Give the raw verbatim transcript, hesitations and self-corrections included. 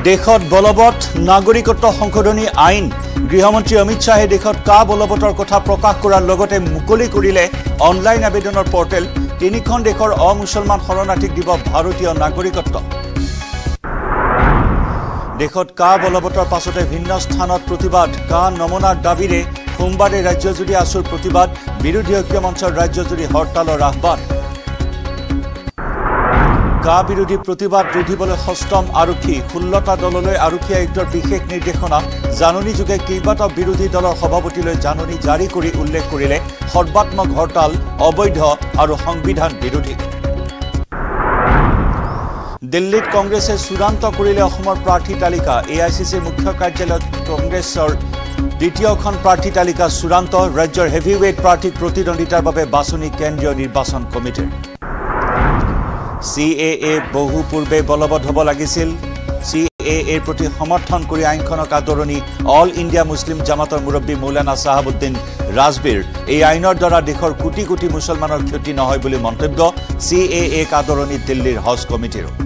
দেশত বলৱৎ নাগৰিকত্ব সংশোধনী আইন গৃহমন্ত্ৰী অমিত শাহে দেশত কা বলৱতৰ কথা প্ৰকাশ কৰাৰ লগতে মুকলি কৰিলে অনলাইন আবেদনৰ পৰ্টেল তিনিখন দেশৰ অমুছলমান শৰণাৰ্থীক দিব ভাৰতীয় নাগৰিকত্ব দেশত কা বলৱতৰ পাছতে ভিন্ন স্থানত প্ৰতিবাদ কা নমনাৰ দাবীৰে সোমবাৰে ৰাজ্যজুৰি আসুৰ প্ৰতিবাদ বিৰোধী ঐক্য মঞ্চৰ ৰাজ্যজুৰি হৰতালৰ আহ্বান কা বিৰোধী প্ৰতিবাদ ৰোধিবলৈ সষ্টম আৰক্ষী ষোল্লটা দললৈ আৰক্ষী আয়ুক্তৰ বিশেষ নিৰ্দেশনা জাননী যোগে কেইবাটাও বিৰোধী দলৰ সভাপতিলৈ জাননী জাৰি কৰি উল্লেখ কৰিলে সৰ্বাত্মক হৰতাল অবৈধ আৰু সংবিধান বিৰোধী দিল্লীত কংগ্ৰেছে চূড়ান্ত কৰিলে অসমৰ প্ৰাৰ্থী তালিকা এআইচিচিৰ মুখ্য কাৰ্যালয়ত কংগ্ৰেছৰ দ্বিতীয়খন প্ৰাৰ্থী তালিকা চূড়ান্ত ৰাজ্যৰ হেভিৱেইট প্ৰাৰ্থীক প্ৰতিদ্বন্দ্বিতাৰ বাবে বাছনি কেন্দ্ৰীয় নিৰ্বাচন কমিটিৰ C A A বহু পূৰ্বে বলৱৎ হ'ব লাগিছিল C A A ৰ প্ৰতি সমৰ্থন কৰি আইনখনক আদৰণি অল ইণ্ডিয়া মুছলিম জামাতৰ মুৰব্বী মৌলানা সাহাবুদ্দিন ৰাজবীৰ এই আইনৰ দ্বাৰা দেশৰ কোটি কোটি মুছলমানৰ ক্ষতি নহয় বুলি মন্তব্য C A A ক আদৰণি দিল্লীৰ হজ কমিটিৰ